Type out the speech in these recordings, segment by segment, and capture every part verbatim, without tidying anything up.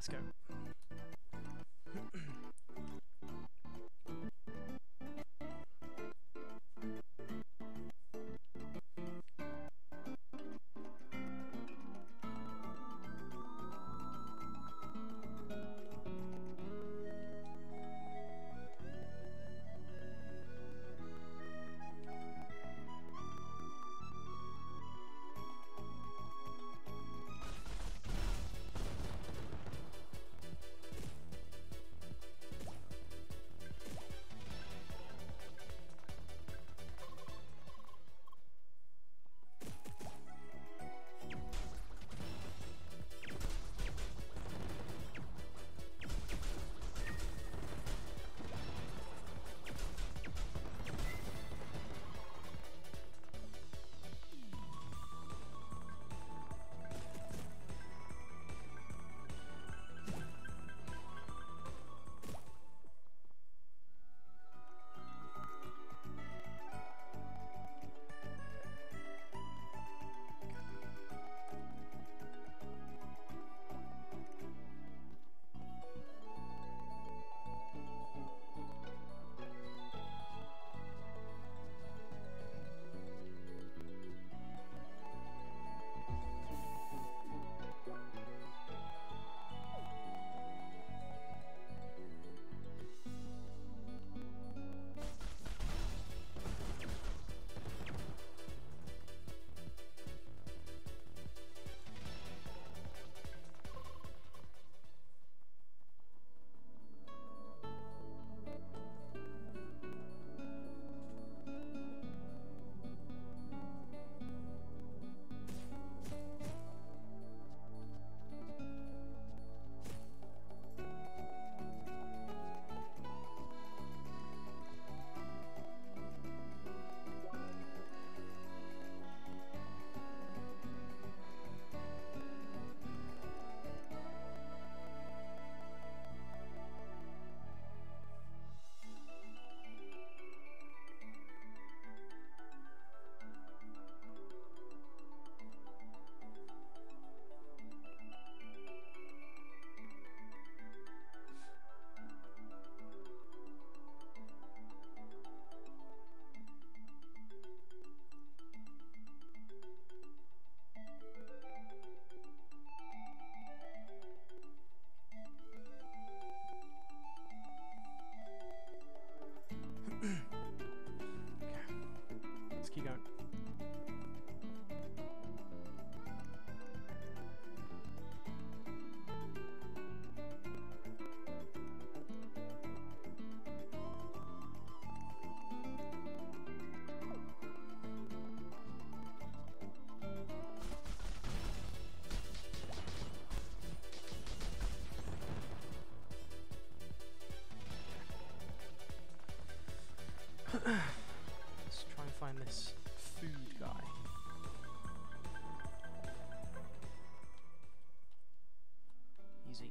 let's go. Let's try and find this food guy. Easy.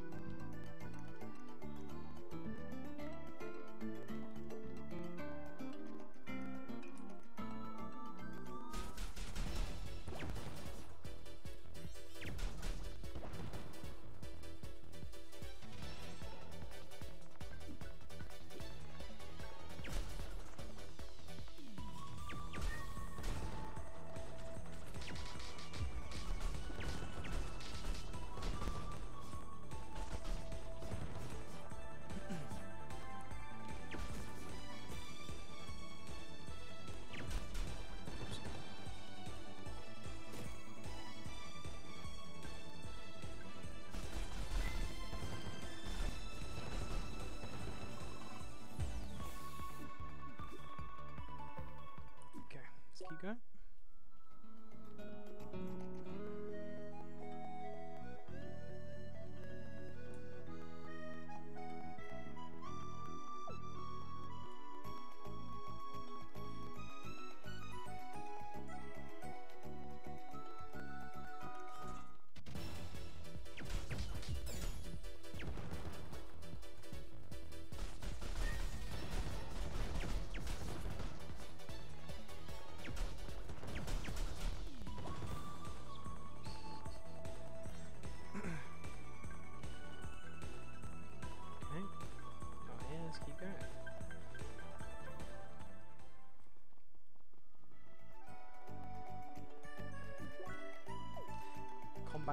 Keep going.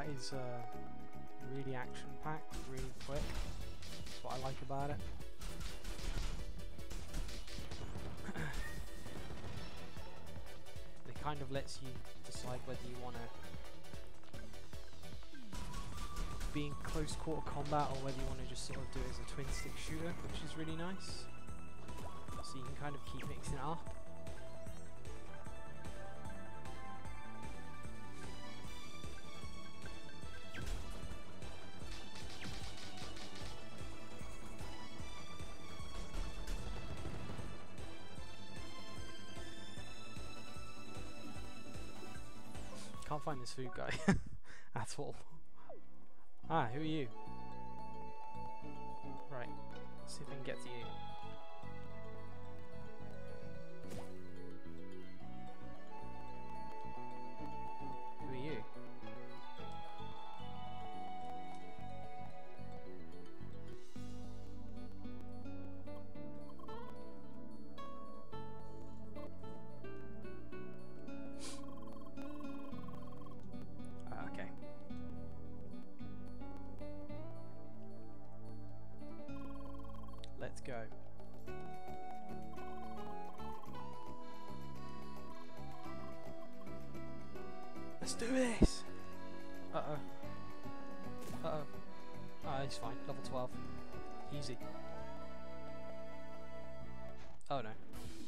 combat is uh, really action-packed, really quick. That's what I like about it. It kind of lets you decide whether you want to be in close quarter combat or whether you want to just sort of do it as a twin stick shooter, which is really nice. So you can kind of keep mixing it up. Can't find this food guy at all. Ah, who are you? Right, let's see if I can get to you. Who are you? Let's go. Let's do this! Uh-oh. Uh-oh. Ah, he's fine. Level twelve. Easy. Oh no.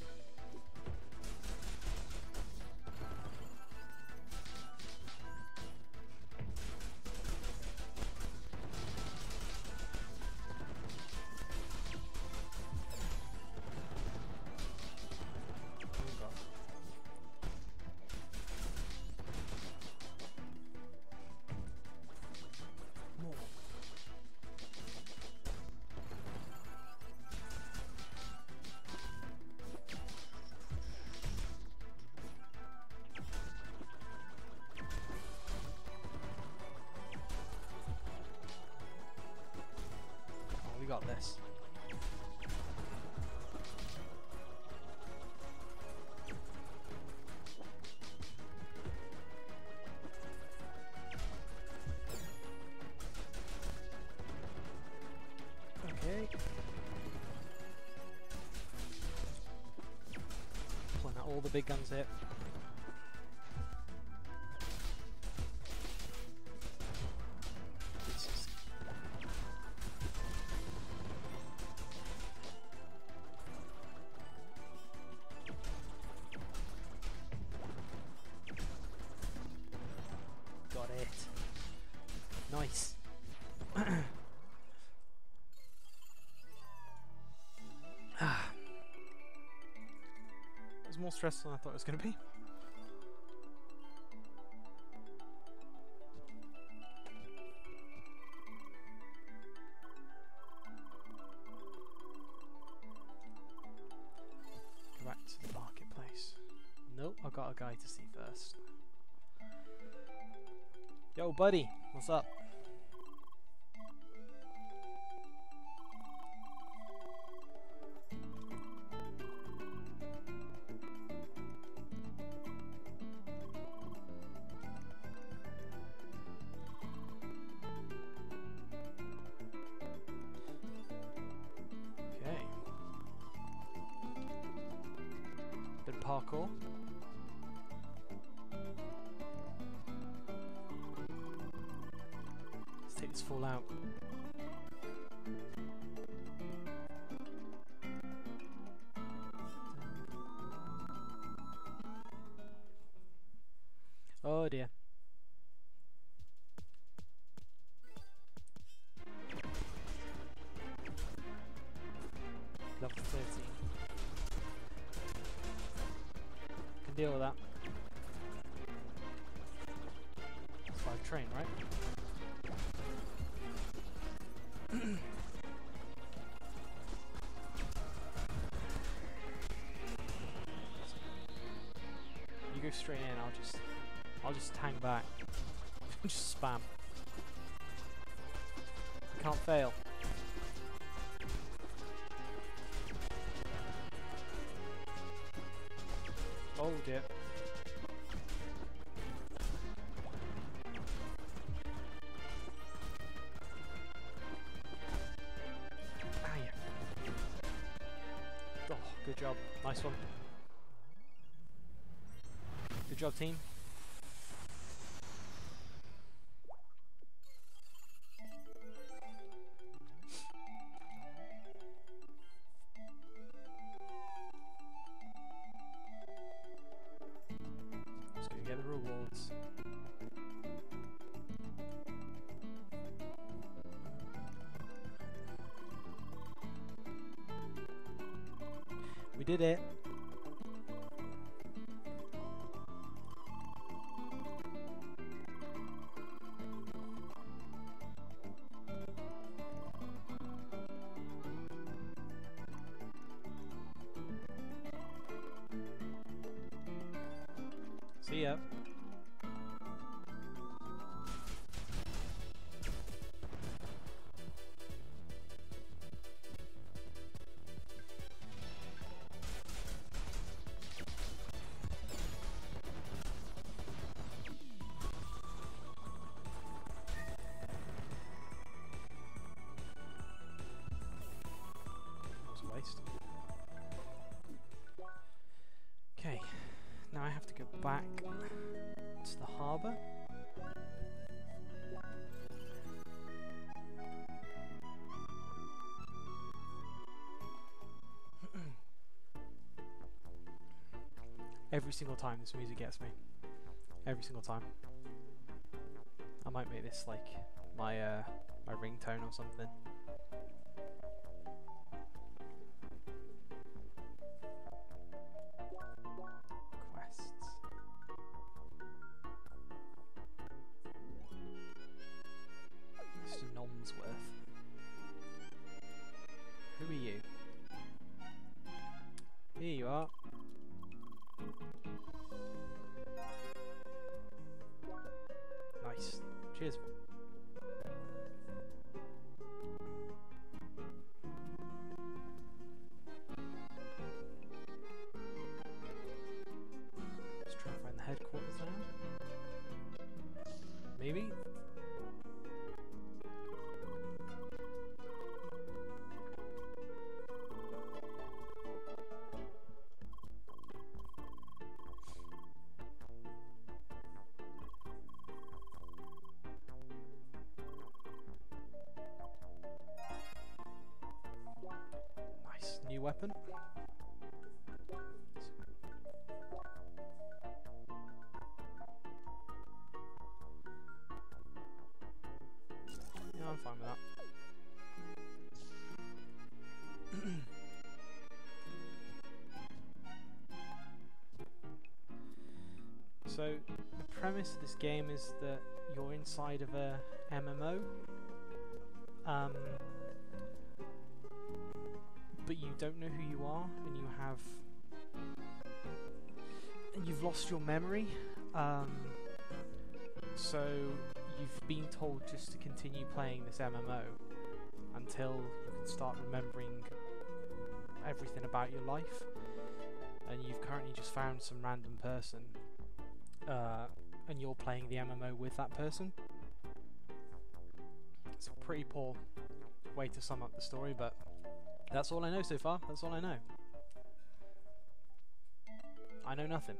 Got this. Okay. Pulling out all the big guns here. Got it. Nice. Ah. It was more stressful than I thought it was going to be. Go back to the marketplace. Nope, I've got a guy to see first. Yo, buddy, what's up? Okay. Bit of parkour. Take this fall out. Oh dear. Level thirteen. Can deal with that. It's five train, right? You go straight in, I'll just I'll just hang back. Just spam. You can't fail. Oh dear. job. Nice one. Good job, team. Just gonna get the rewards. We did it. See ya. Okay, now I have to go back to the harbour. Every single time this music gets me. Every single time. I might make this like my uh, my ringtone or something. Who are you? Here you are. Nice. Cheers. Let's try and find the headquarters now. Maybe? New weapon. Yeah, I'm fine with that. So, the premise of this game is that you're inside of a M M O. Um, but you don't know who you are, and you have, and you've lost your memory. Um, so you've been told just to continue playing this M M O until you can start remembering everything about your life. And you've currently just found some random person, uh, and you're playing the M M O with that person. It's a pretty poor way to sum up the story, but that's all I know so far. That's all I know. I know nothing.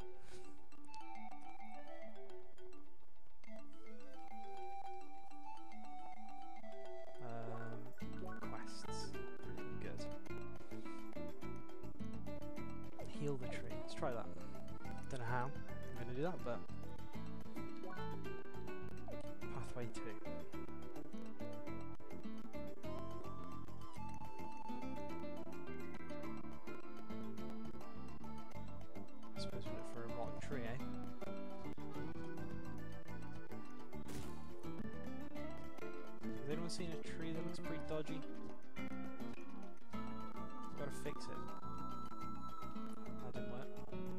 Um, quests. Good. Heal the tree. Let's try that. Don't know how I'm going to do that, but... Pathway two. I suppose we look for a rotten tree, eh? Has anyone seen a tree that looks pretty dodgy? Gotta fix it. That didn't work.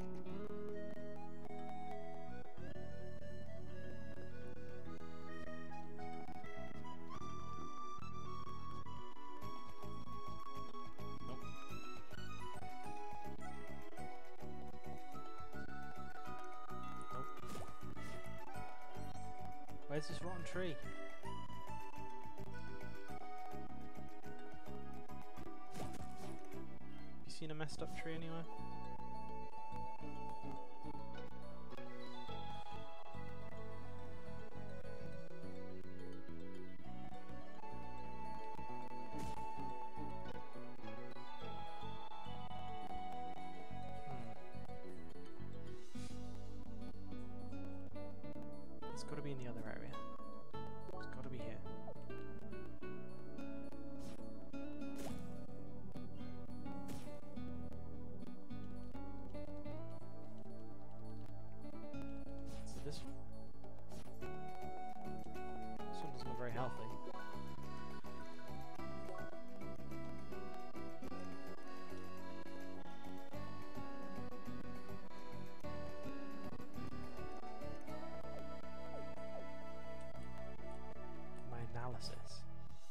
Nope. Nope. Where's this rotten tree? seen a messed up tree anywhere? It's got to be in the other area. It's got to be here. Is it this one? This one doesn't look very healthy. Analysis.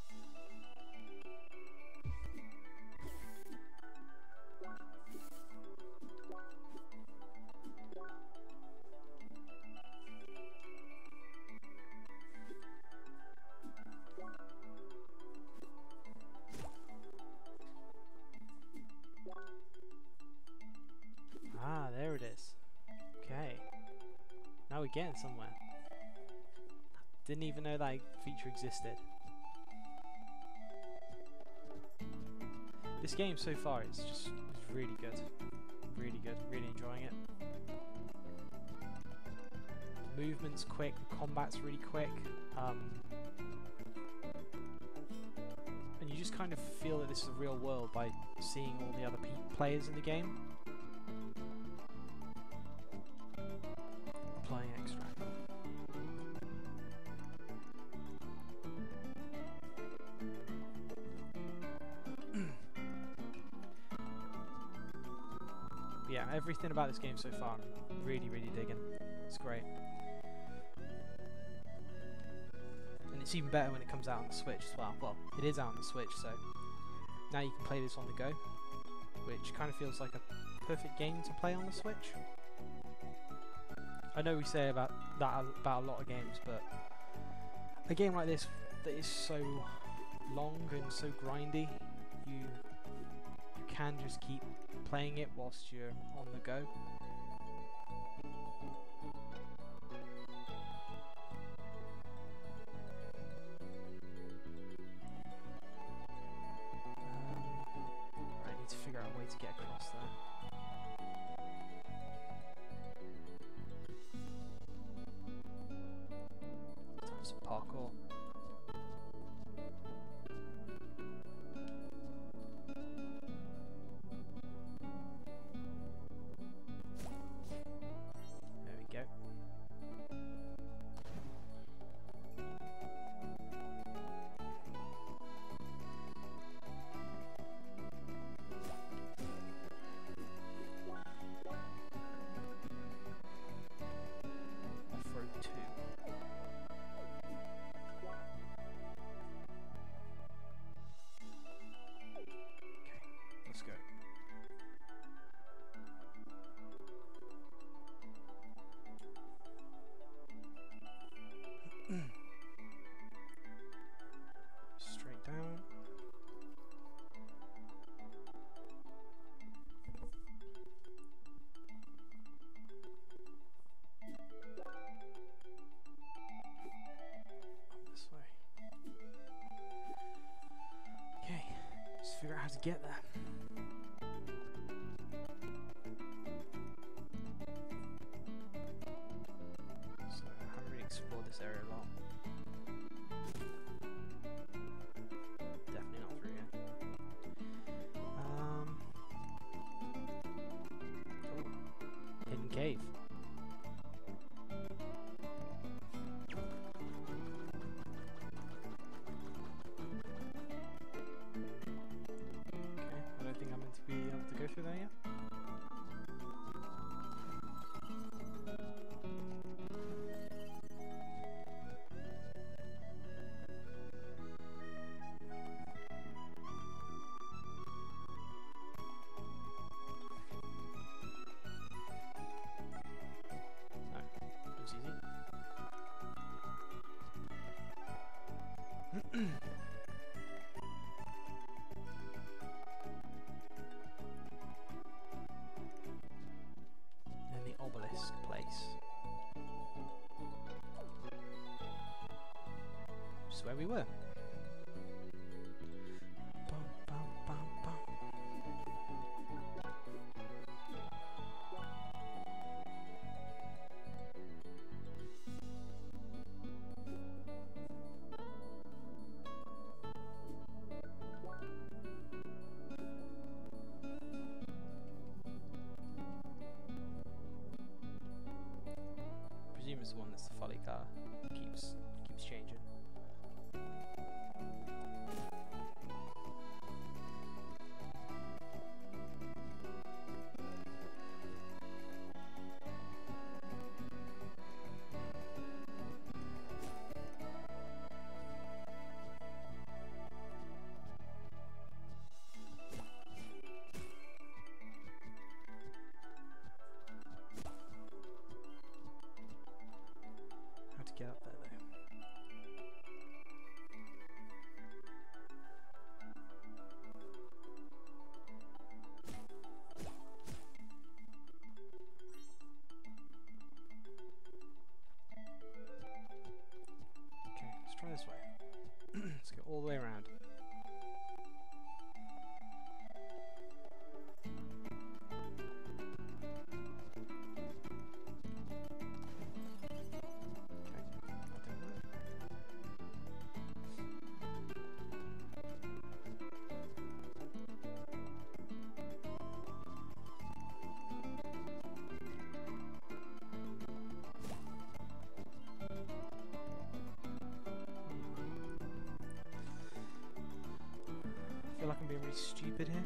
Ah, there it is. Okay. Now we're getting somewhere. Didn't even know that feature existed. This game so far is just is really good. Really good. Really enjoying it. The movement's quick, the combat's really quick. Um, and you just kind of feel that this is a real world by seeing all the other pe players in the game. Applying extract. Yeah, everything about this game so far, I'm really, really digging. It's great. And it's even better when it comes out on the Switch as well. Well, it is out on the Switch, so now you can play this on the go, which kind of feels like a perfect game to play on the Switch. I know we say about that about a lot of games, but a game like this that is so long and so grindy, you you can just keep playing it whilst you're on the go. Um, right, I need to figure out a way to get across there. Time for some parkour. Straight down. Up this way. Okay, just figure out how to get there. So I haven't really explored this area a lot. Definitely not through here. Um, oh, hidden cave. Okay, I being really stupid here.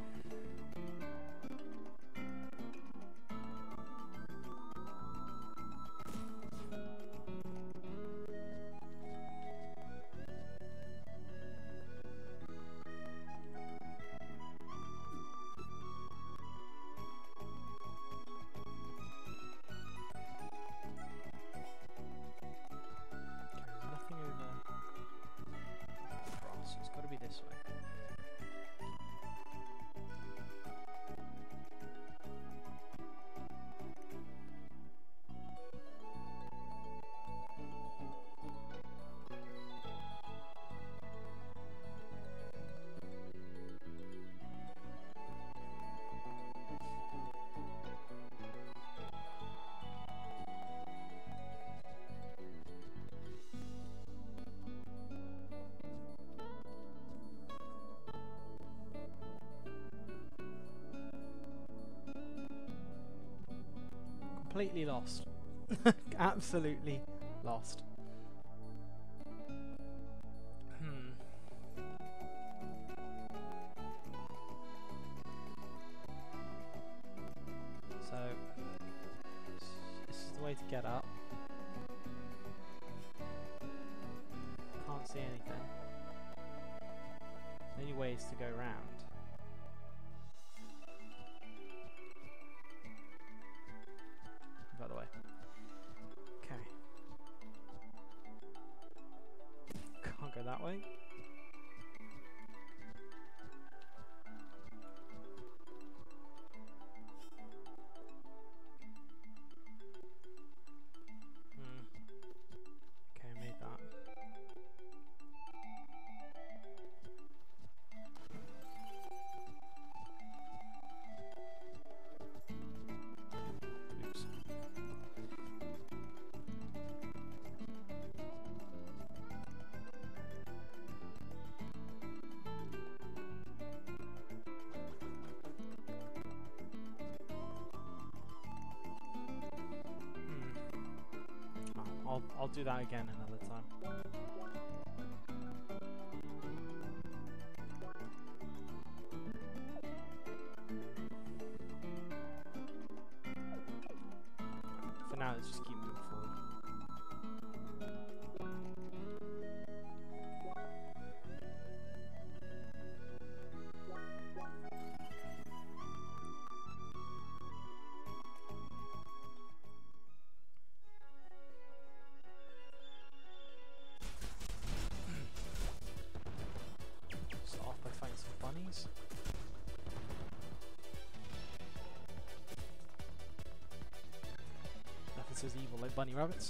Completely lost. Absolutely lost. Hmm. So this is the way to get up. Can't see anything. The only way is to go round. By the way. Okay. Can't go that way. Hmm. Okay, I made that. Oops. I'll, I'll do that again another time. For now, let's just keep moving forward. Start off by fighting some bunnies. Nothing says evil like bunny rabbits.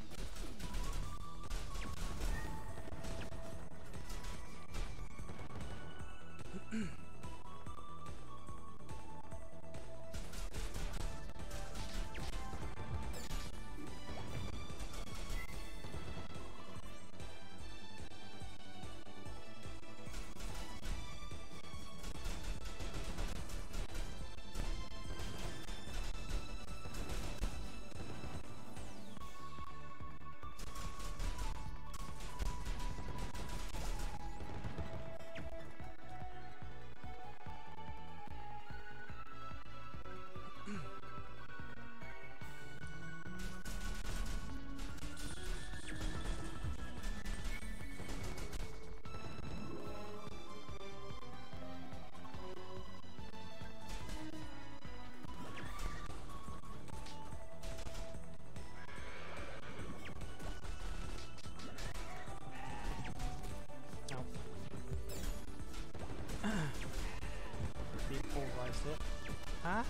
Pulverized it. Huh?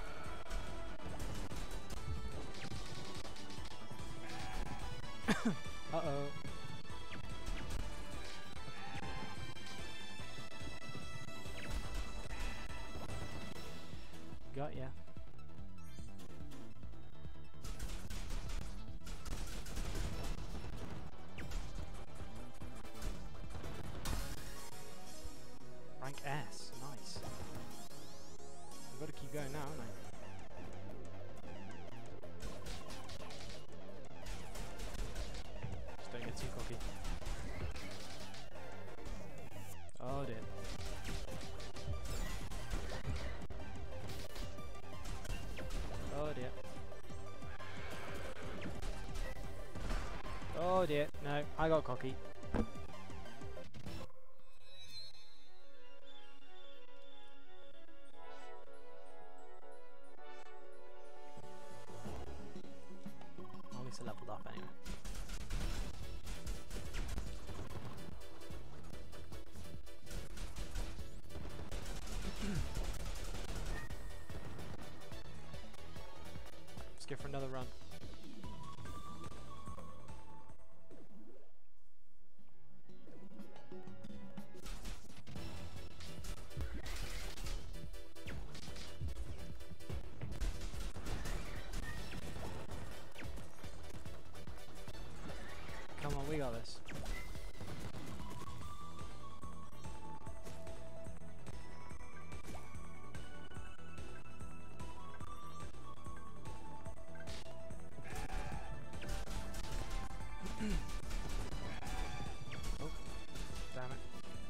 Uh-oh. Got ya. Rank S, nice. I've got to keep going now, haven't I? Just don't get too cocky. Oh dear. No, I got cocky. At least I leveled up anyway. Let's go for another run. Come on, we got this. Oh, damn it.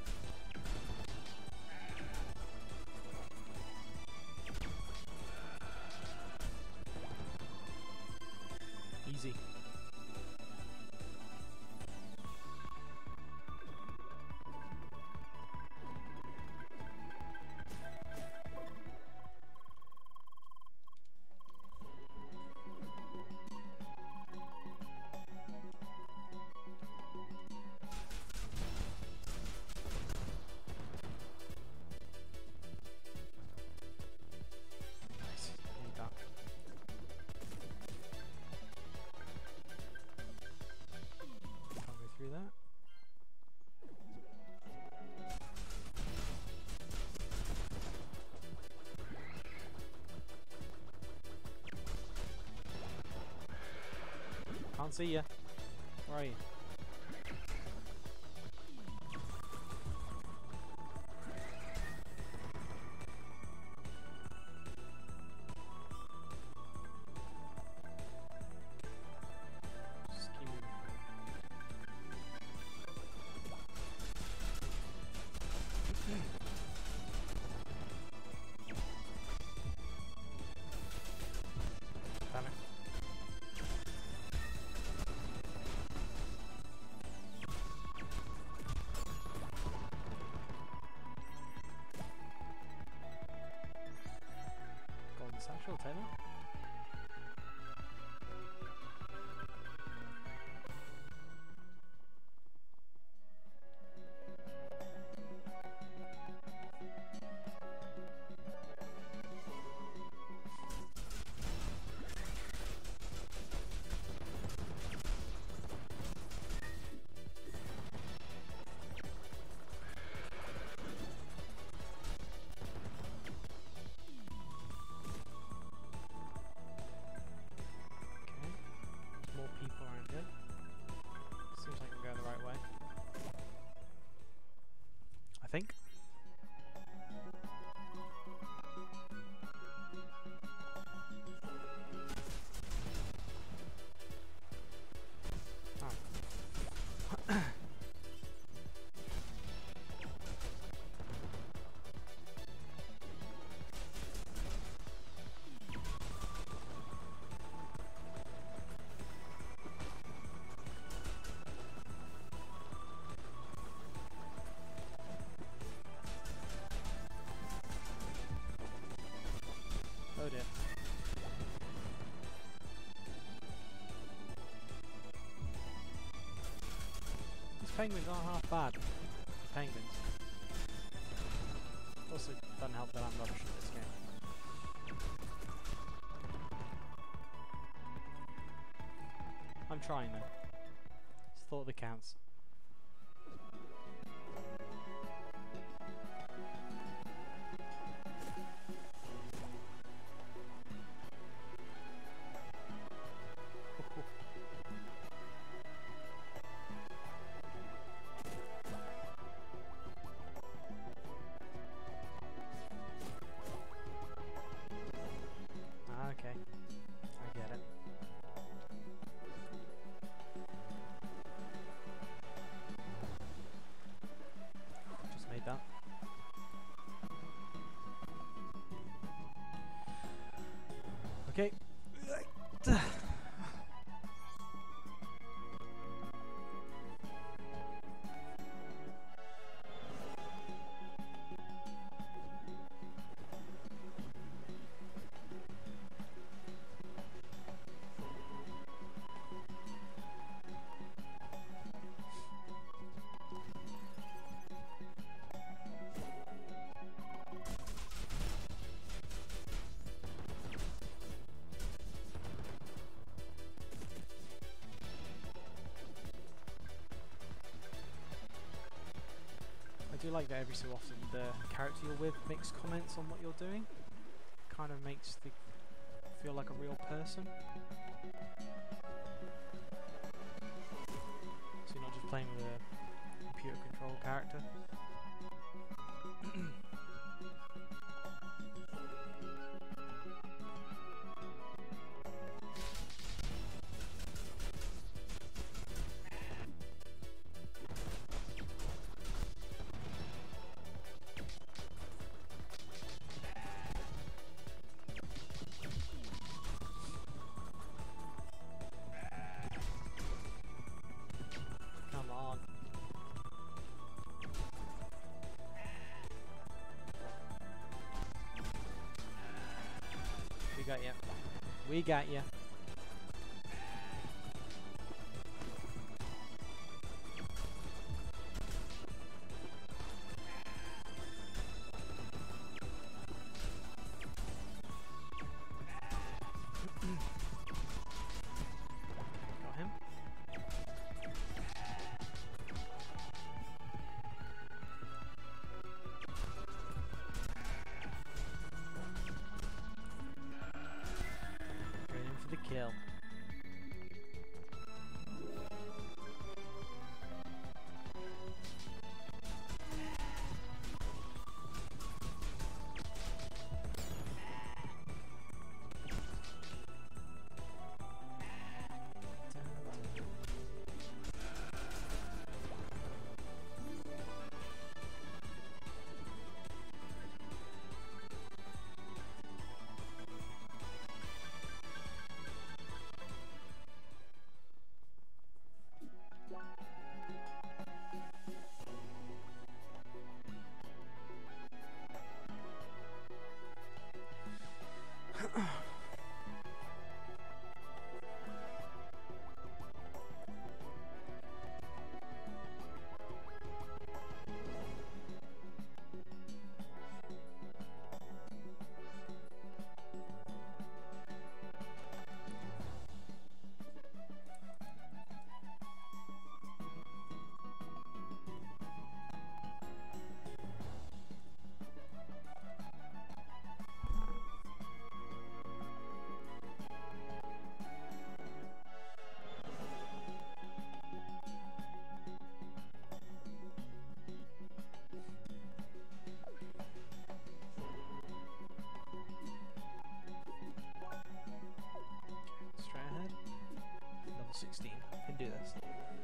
Easy. Nice. Need that. Can't go through that. Can't see ya. Where are you? Just keep moving. Damn it. Golden satchel, Taylor. More people around here. Seems like I'm going the right way. I think. Oh. Oh dear. These penguins aren't half bad. The penguins. Also, doesn't help that I'm rubbish at this game. I'm trying though. It's thought that counts. Okay, I get it. Just made that. Okay. like that every so often the character you're with makes comments on what you're doing. Kind of makes the feel like a real person. So you're not just playing with a computer controlled character. Come on. We got you. We got you. Got him. Going in for the kill. Straight ahead. Level sixteen. Can do this.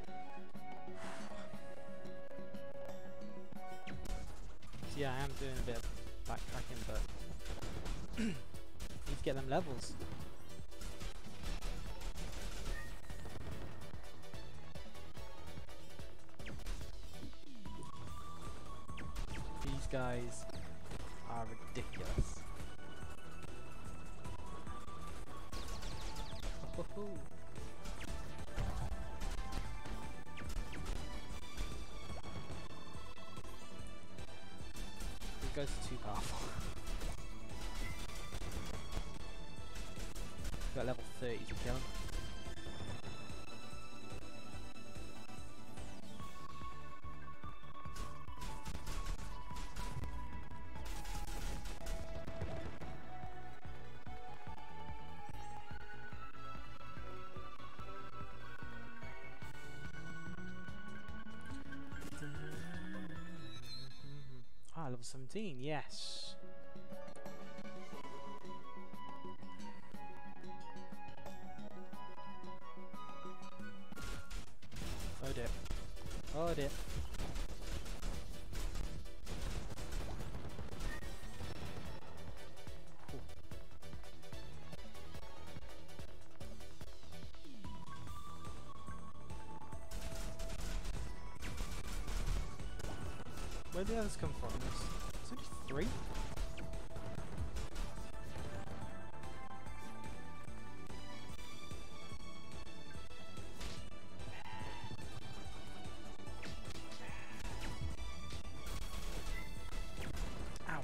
So yeah, I am doing a bit of backtracking, but need to get them levels. These guys are ridiculous. Ho-ho-ho. These guys are too powerful. Got level thirty to kill him. Ah, level seventeen, yes. Oh dear. Oh dear. Cool. Where did the others come from? There's only three? Ow.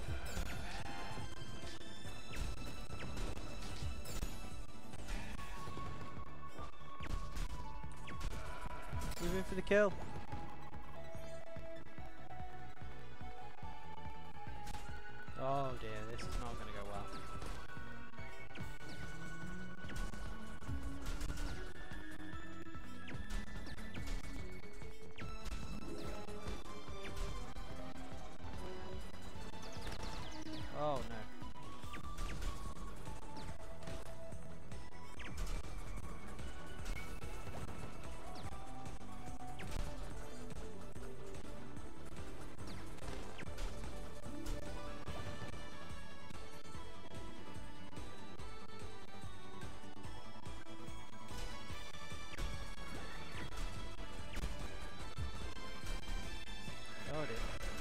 Move in for the kill. this is not going to go well. Oh no. Oh dear.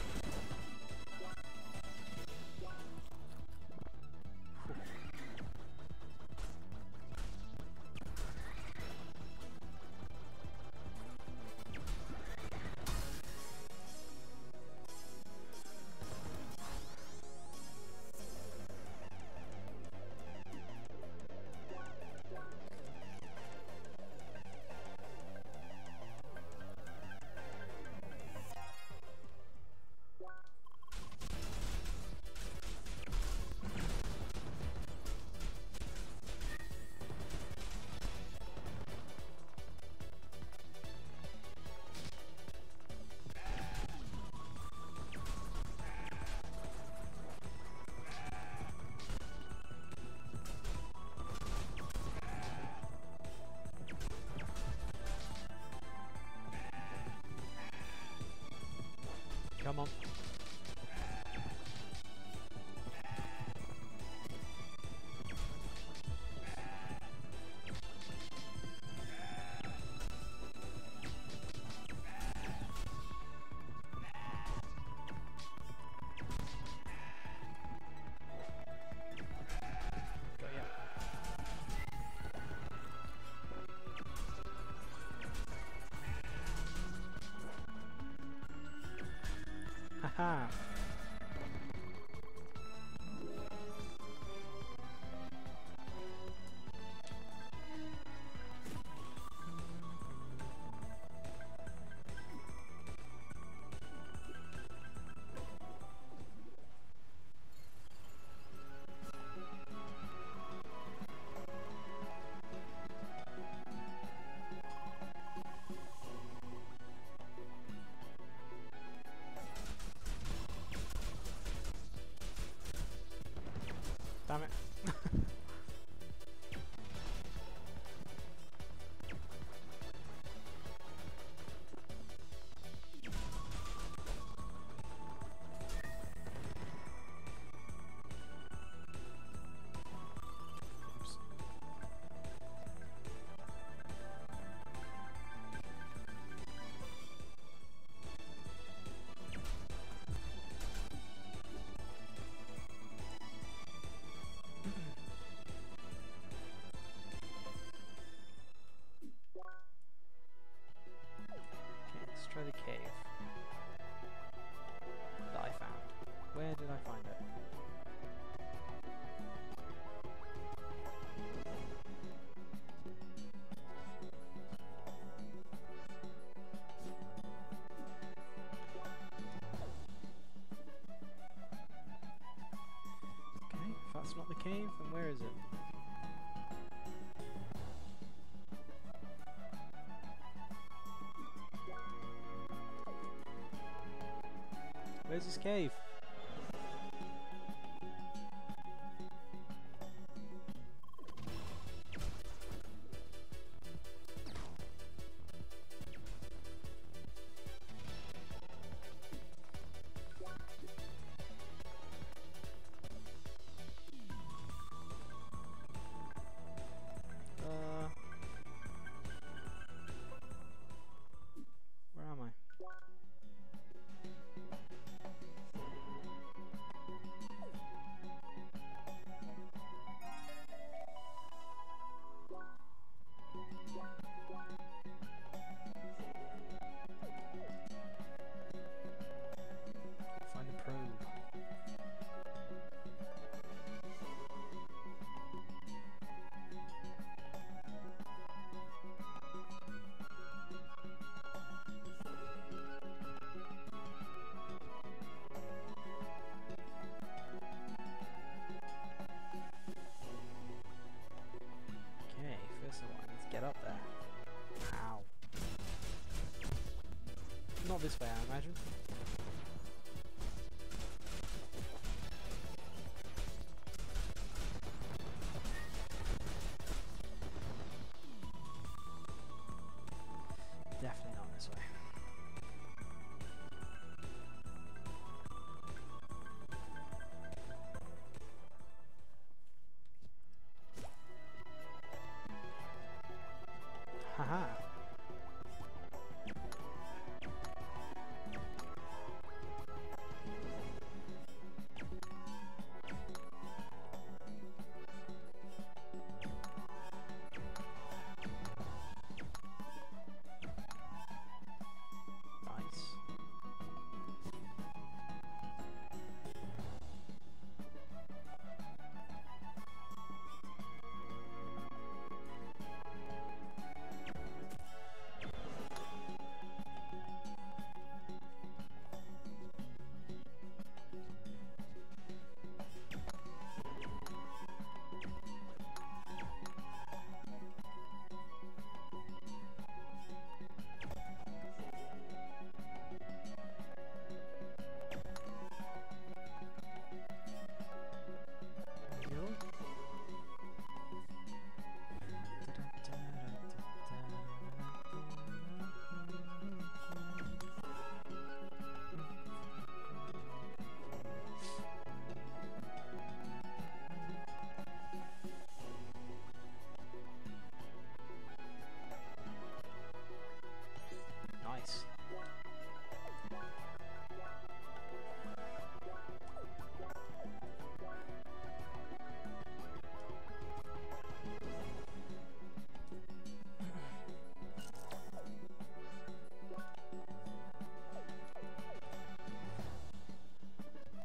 Come on. Got ya. Haha. Damn it. Oops. Let's try the cave that I found. Where did I find it? Okay, if that's not the cave, then where is it? Where's this cave? Uh, where am I?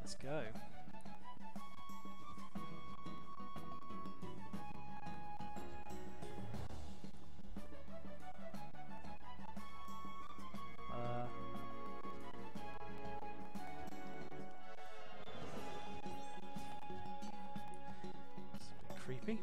Let's go. Uh, it's a bit creepy.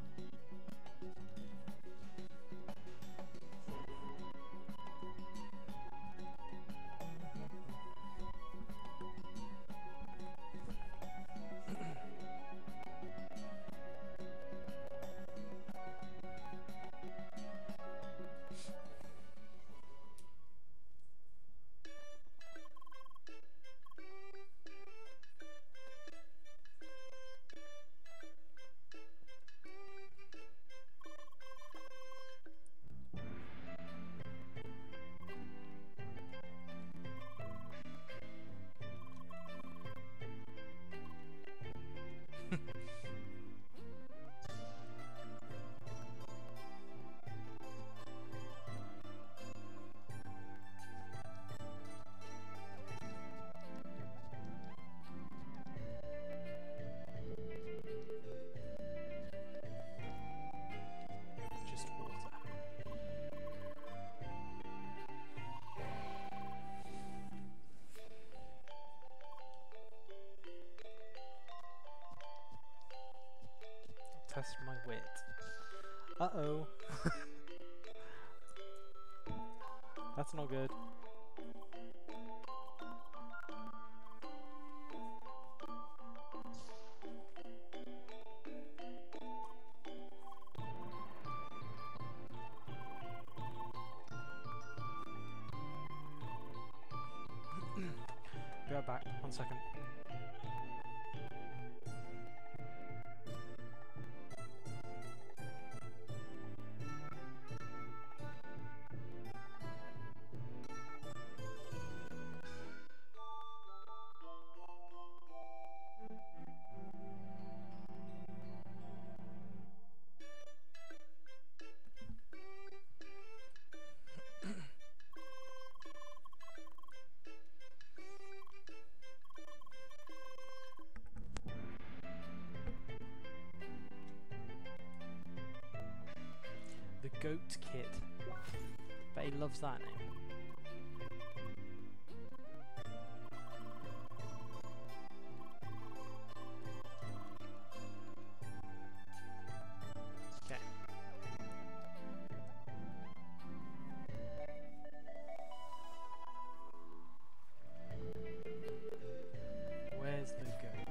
Just water. Test my wit. Uh-oh. That's not good. Be right back. One second. The Goat Kid. Bet he loves that name. Okay. Where's the Goat Kid?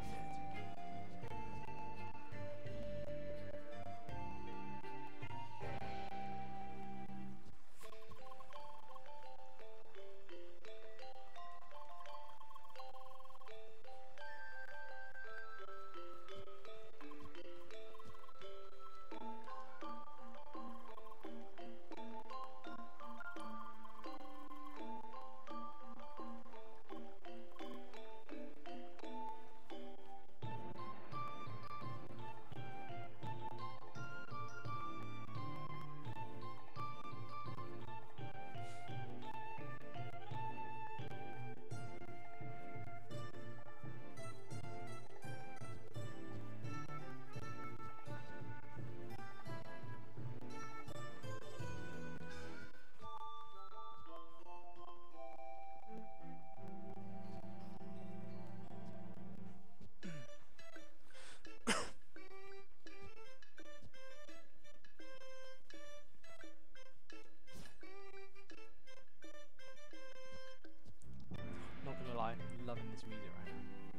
Not gonna lie, loving this music right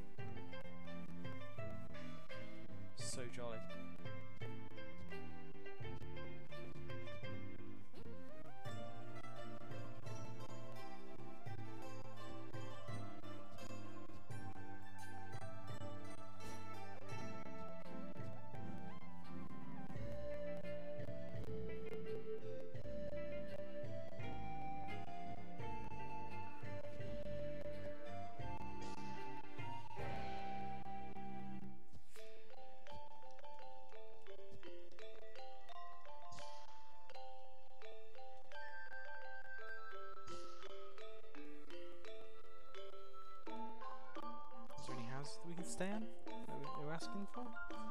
now. So jolly. houses that we can stay on that we- they were asking for.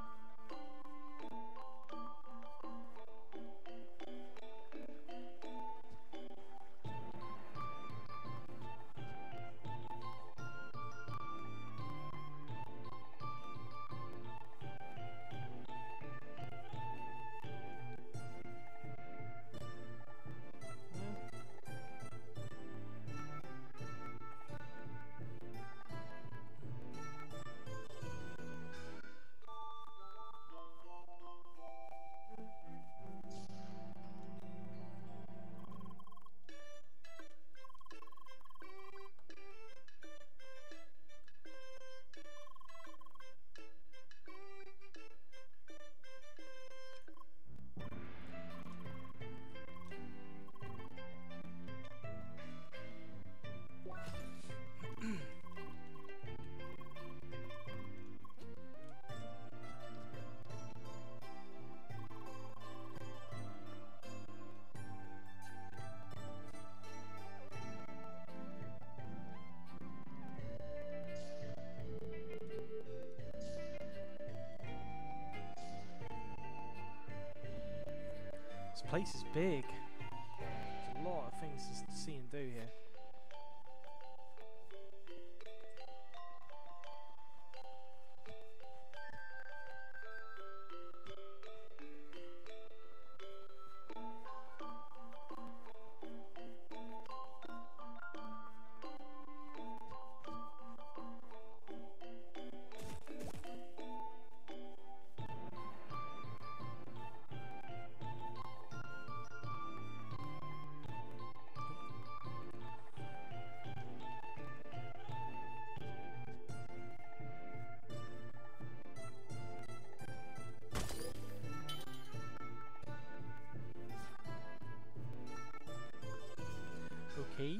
This place is big. There's a lot of things to see and do here. Okay.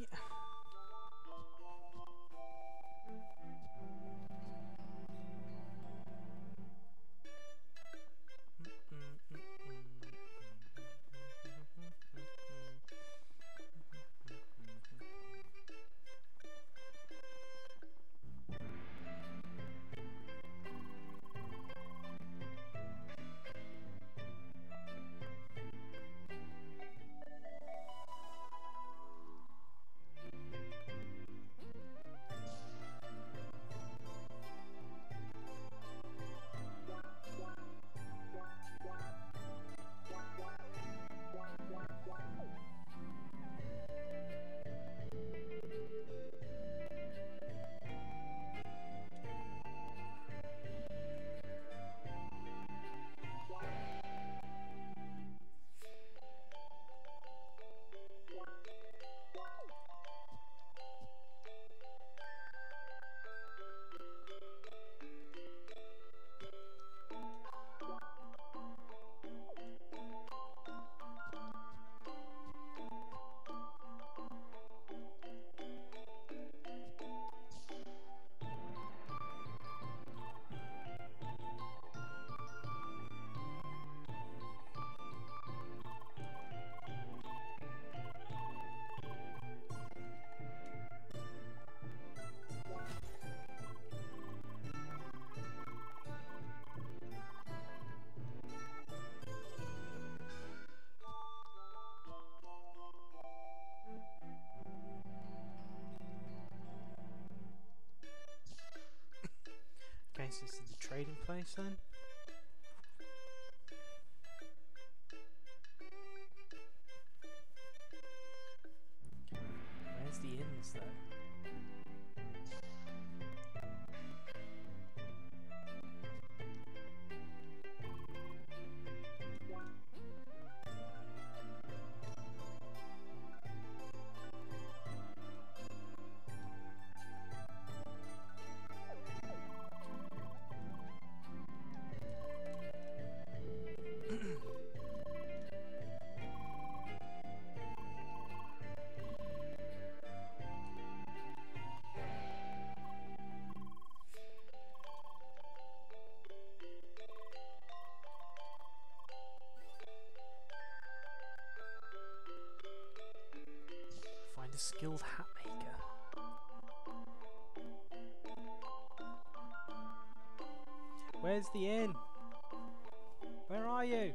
Okay, so this is the trading place then. Where's the inns though? A skilled hat maker. Where's the inn? Where are you?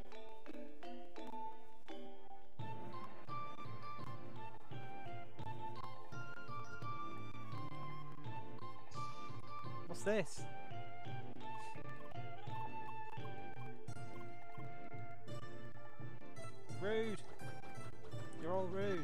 What's this? Rude. You're all rude.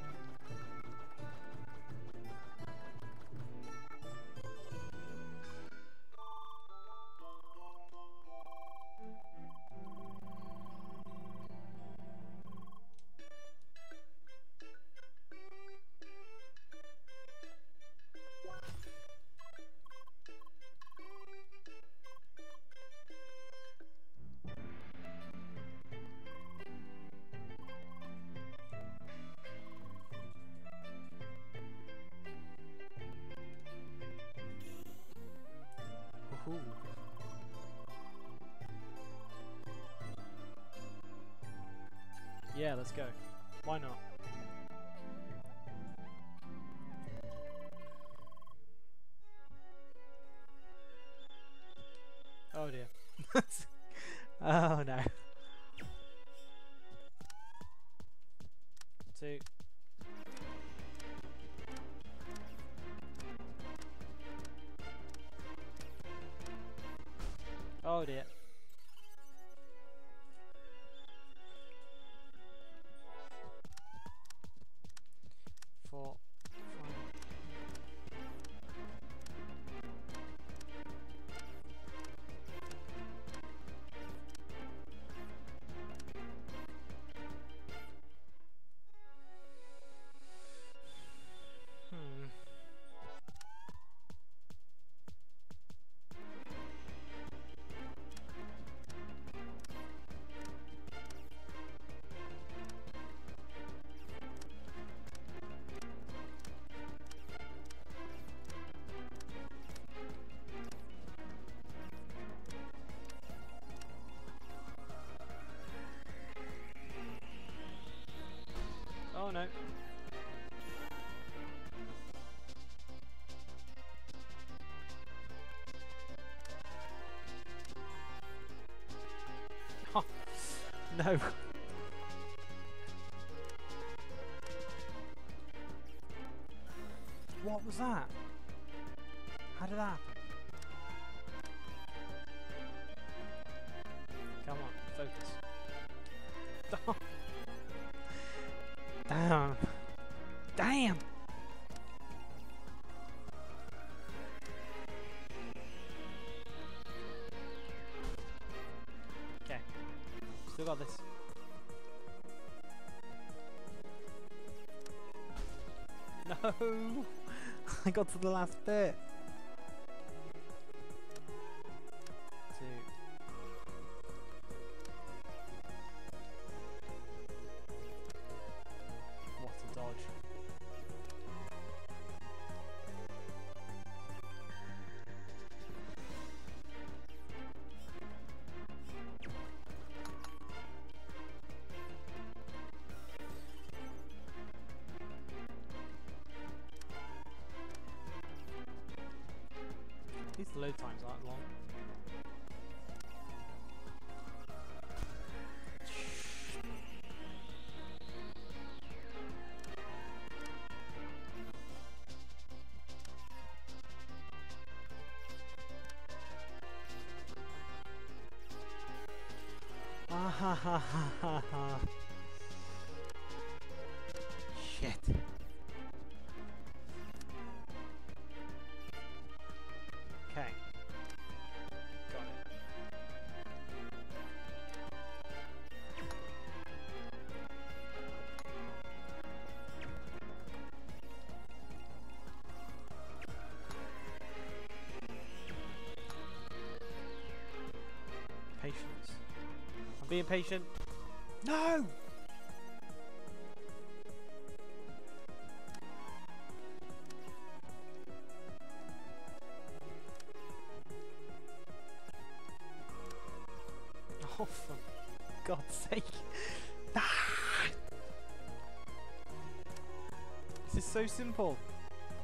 Ooh. Yeah, let's go. Why not? Oh dear. Oh no. Two. Oh dear. Four. Five. Hmm. Oh no. Oh, no. What was that? How did that happen? Come on, focus. Damn. Damn. Okay. Still got this. No. I got to the last bit. Two. What a dodge. These load times aren't long. Ah ha ha ha ha ha. Shit. Okay. Got it. Patience. I'm being patient. No! Oh, for God's sake. Ah! This is so simple.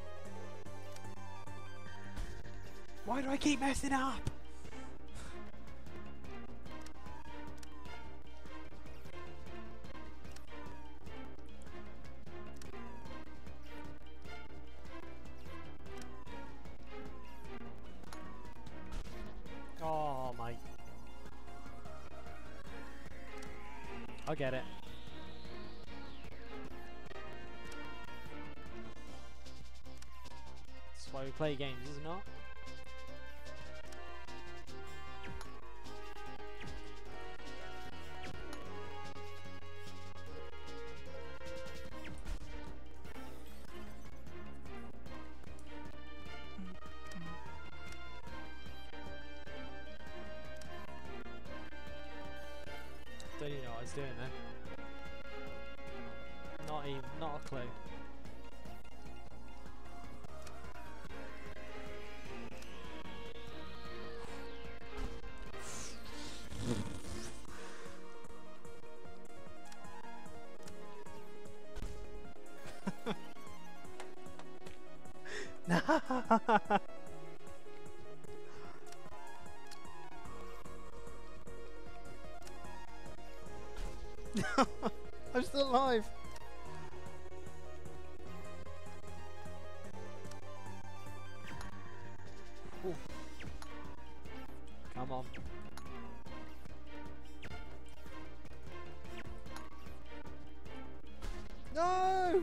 Why do I keep messing up? I get it. That's why we play games, is it not? Don't even know what I was doing then. Not even, not a clue. I'm still alive. Ooh. Come on. No!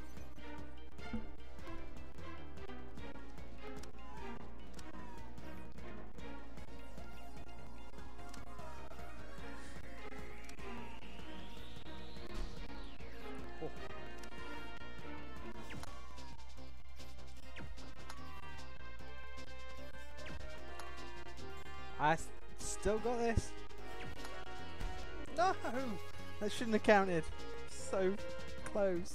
Oh. I s still got this. No! That shouldn't have counted. So close.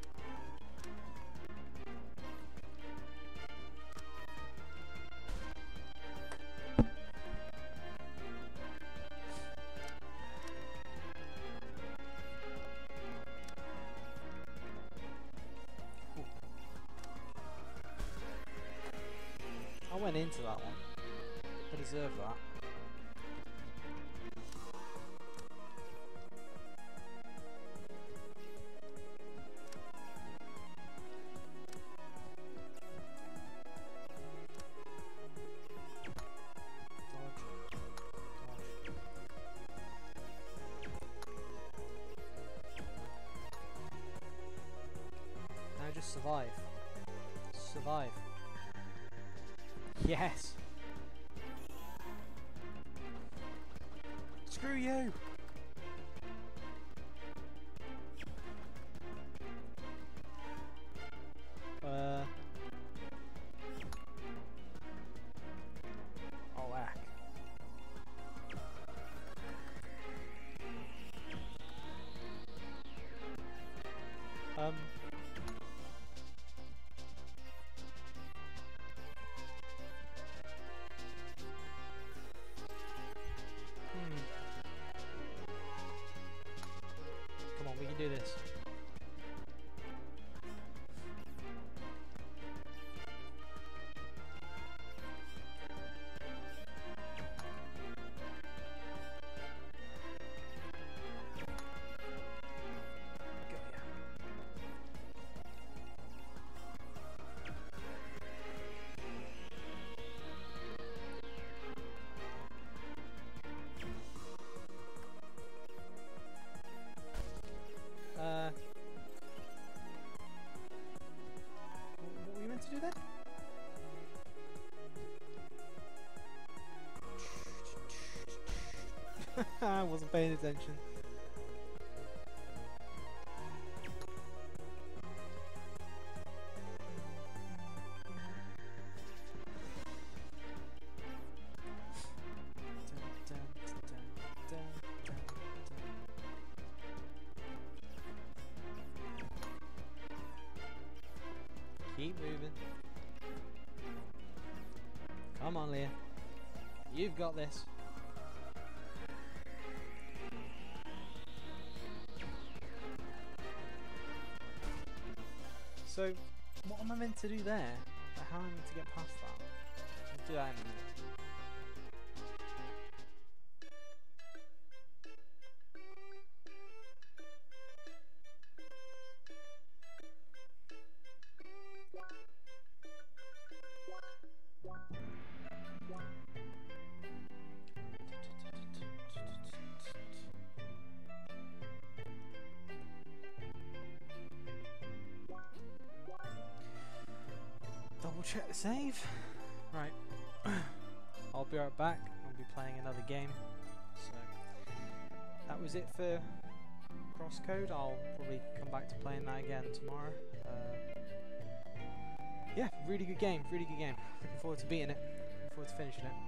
I went into that one. I deserve that. Now just survive. Survive. Yes! Screw you! Uh... Oh, whack. Um... Come on, we can do this. Uh, what were you meant to do then? I wasn't paying attention. Keep moving. Come on, Leah. You've got this. So, what am I meant to do there? How am I meant to get past that? I'll do that in a minute. check the save. Right. I'll be right back. I'll be playing another game. So that was it for CrossCode. I'll probably come back to playing that again tomorrow. Uh, yeah, really good game. Really good game. Looking forward to beating it. Looking forward to finishing it.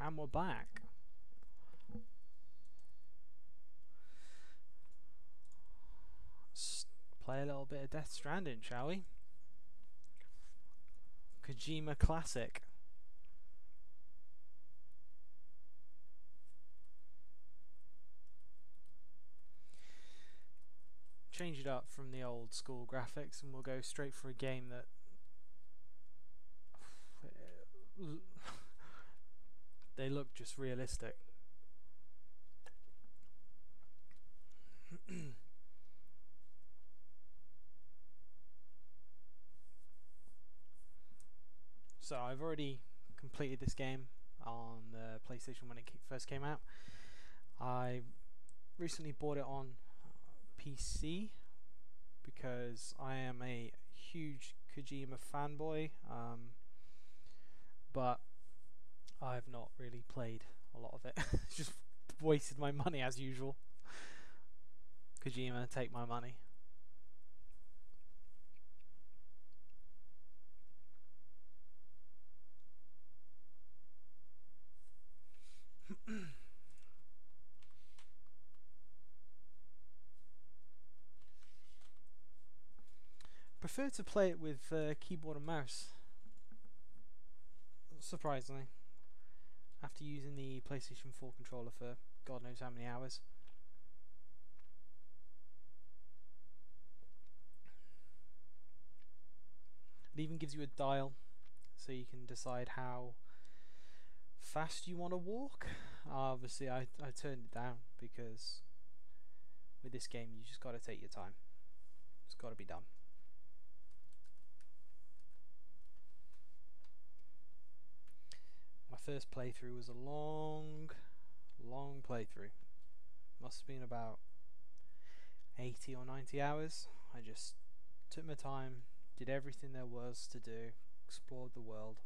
And we're back. Let's play a little bit of Death Stranding, shall we? Kojima classic. Change it up from the old school graphics and we'll go straight for a game that they look just realistic. So I've already completed this game on the PlayStation when it first came out. I recently bought it on P C because I am a huge Kojima fanboy, um, but I've not really played a lot of it. Just wasted my money as usual. Kojima, take my money. Prefer to play it with uh, keyboard and mouse, surprisingly, after using the PlayStation four controller for God knows how many hours. It even gives you a dial so you can decide how fast you want to walk. Obviously I, I turned it down because with this game you just got to take your time. It's got to be done. My first playthrough was a long, long playthrough. Must have been about eighty or ninety hours. I just took my time, did everything there was to do, explored the world.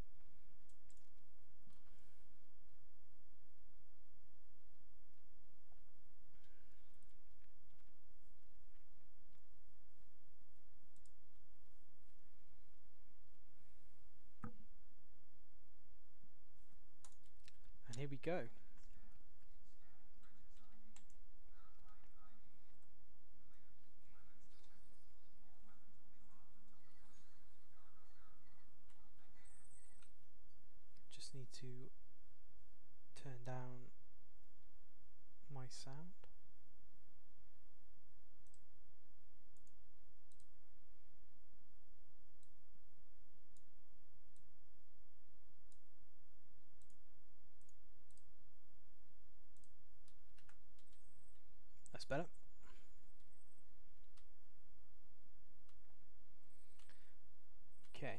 And here we go. Just need to turn down my sound. That's better. Okay.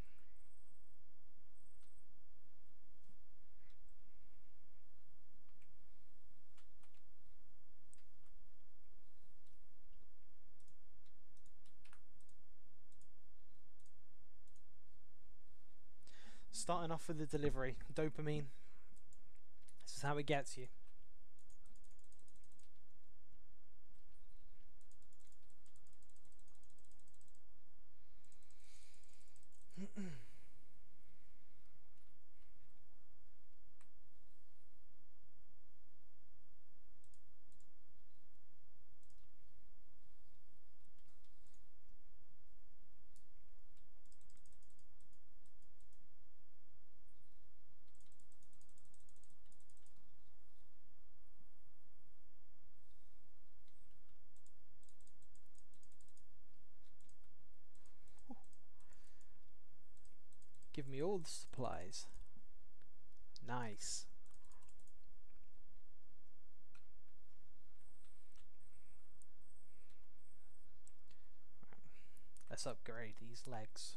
Starting off with the delivery. Dopamine. This is how it gets you. Give me all the supplies. Nice. Let's upgrade these legs.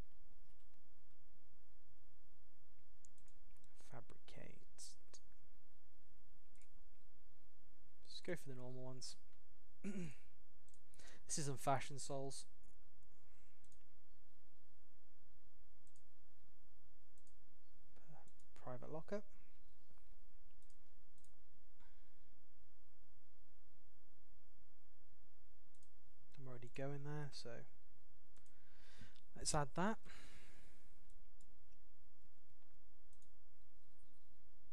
Fabricate. Just go for the normal ones. This isn't Fashion Souls. Private locker. I'm already going there, so let's add that.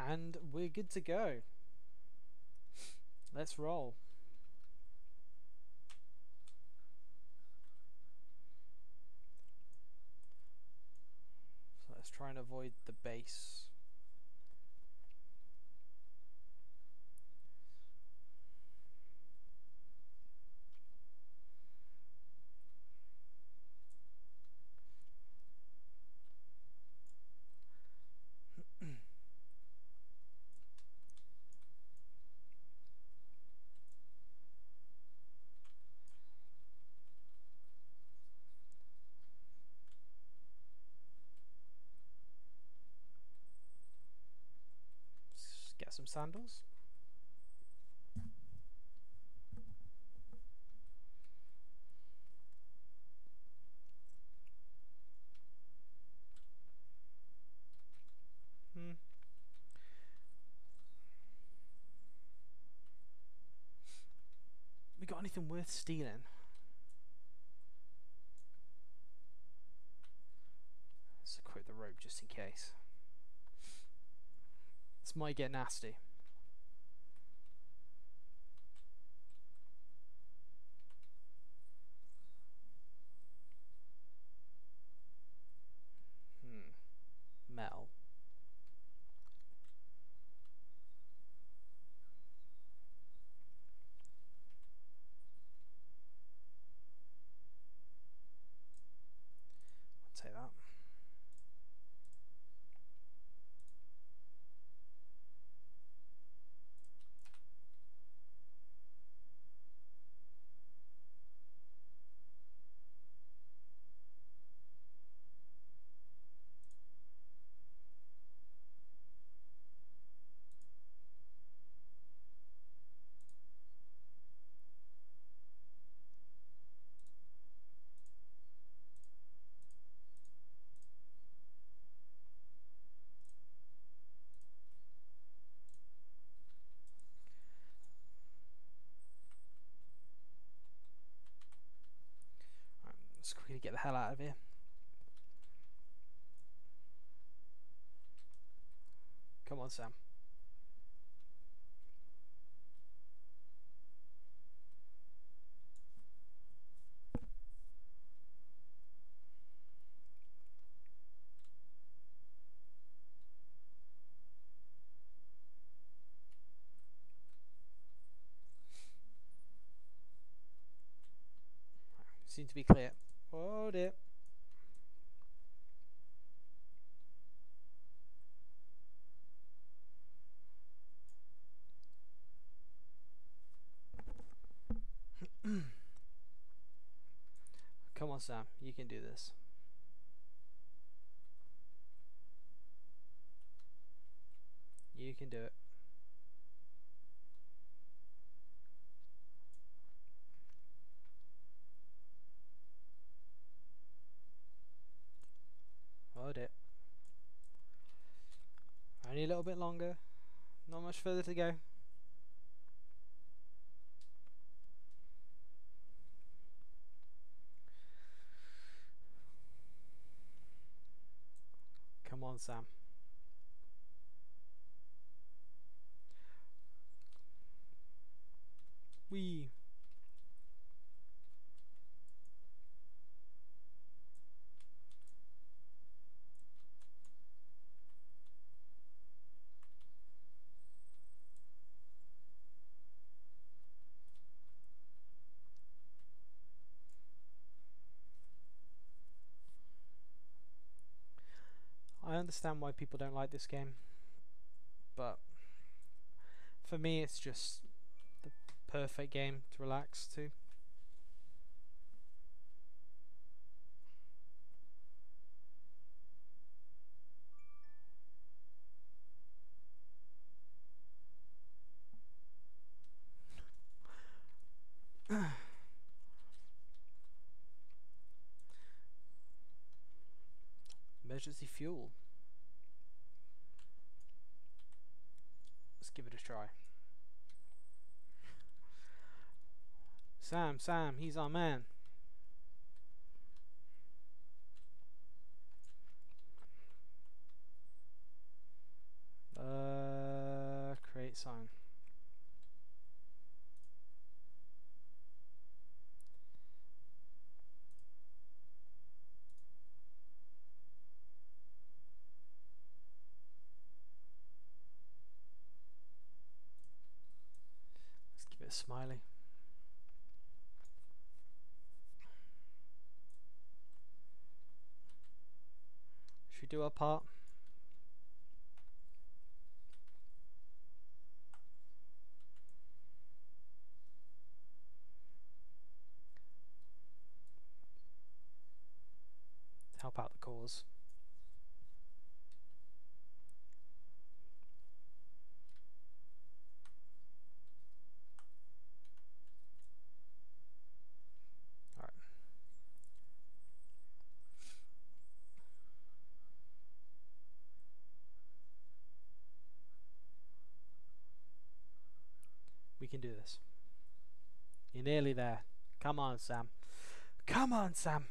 And we're good to go. Let's roll. So let's try and avoid the base. Let's get some sandals. Hmm. We got anything worth stealing? Let's equip the rope just in case. This might get nasty. Hmm. Metal. I'll take that. Right, let's quickly get the hell out of here. Come on, Sam. Seem to be clear. Oh dear. Come on, Sam. You can do this. You can do it. Oh dear. Only a little bit longer. Not much further to go. Come on, Sam. Wee. I understand why people don't like this game, but for me it's just the perfect game to relax to. Emergency fuel. Let's give it a try. Sam, Sam, he's our man. Uh Great sign. Let's give it a smiley. Should we do our part? Help out the cause. Alright. We can do this. You're nearly there. Come on, Sam. Come on, Sam.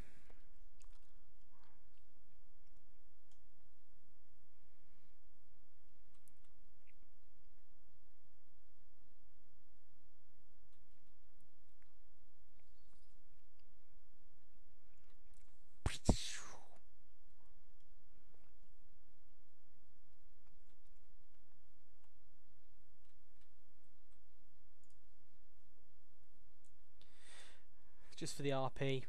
Just for the R P.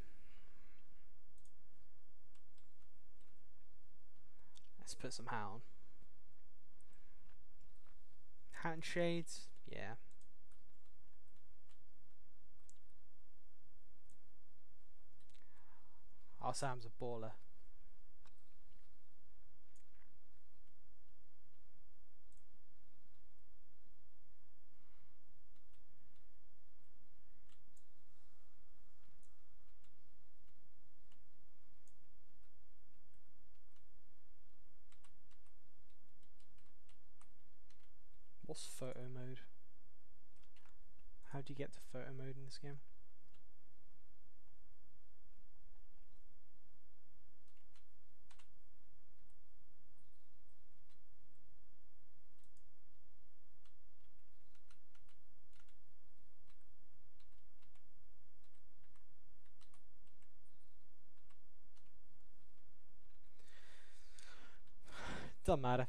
Let's put some hat on. Hat and shades? Yeah. Our Sam's a baller. What's photo mode? How do you get to photo mode in this game? Doesn't matter.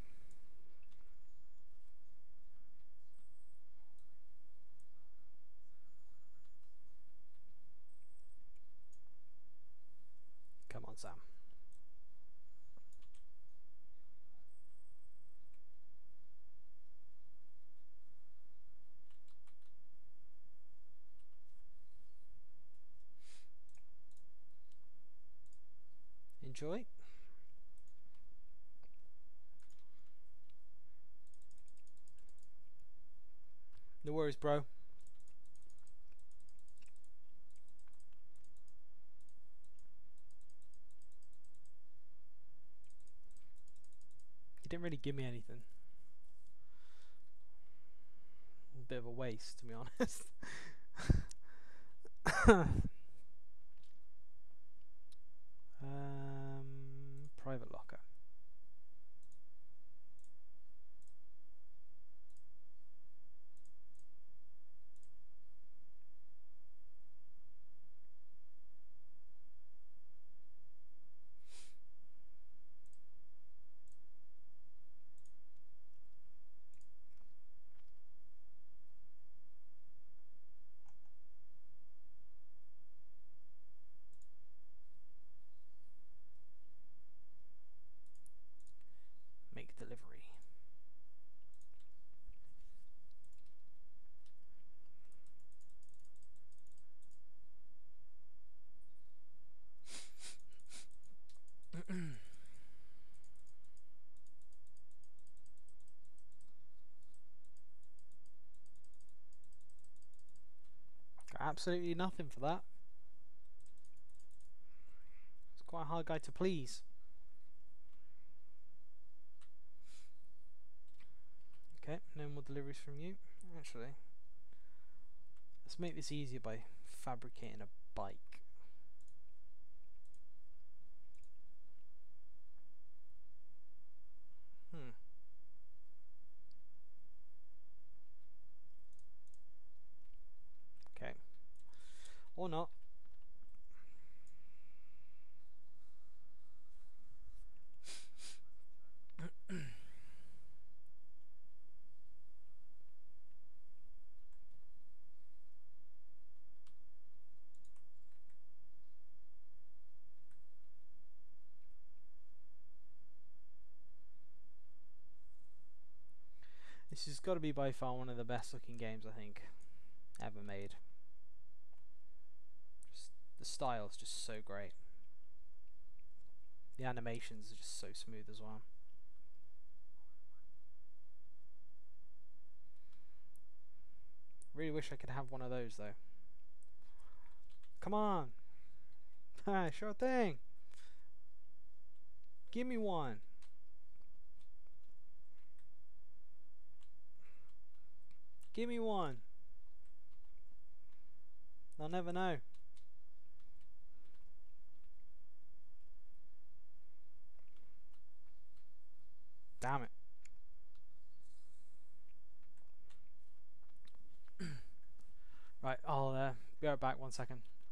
Come on, Sam. Enjoy. No worries, bro. You didn't really give me anything. A bit of a waste, to be honest. um, private locker. Make delivery. Got absolutely nothing for that. It's quite a hard guy to please. Okay, no more deliveries from you. Actually, let's make this easier by fabricating a bike. Hmm. This has got to be by far one of the best looking games I think ever made. Just, the style is just so great. The animations are just so smooth as well. Really wish I could have one of those though. Come on. Ah, sure thing. Give me one. Give me one. I'll never know. Damn it. Right, I'll uh, be right back one second.